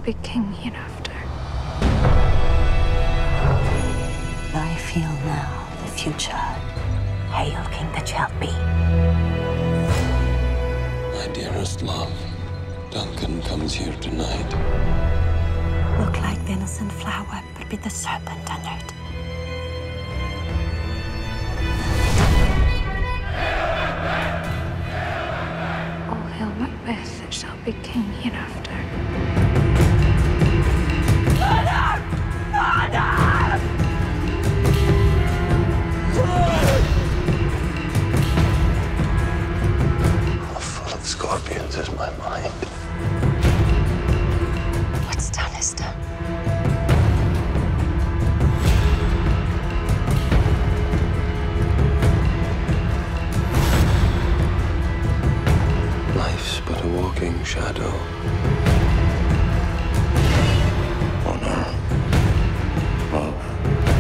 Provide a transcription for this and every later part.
be king hereafter. I feel now the future. Hail, king that shall be. My dearest love, Duncan comes here tonight. Look like the innocent flower, but with the serpent under it. All hail Macbeth that shall be king hereafter. How full of scorpions is my mind? What's done is done. Life's but a walking shadow. Honor, love,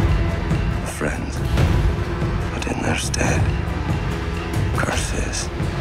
a friend, but in their stead, curses.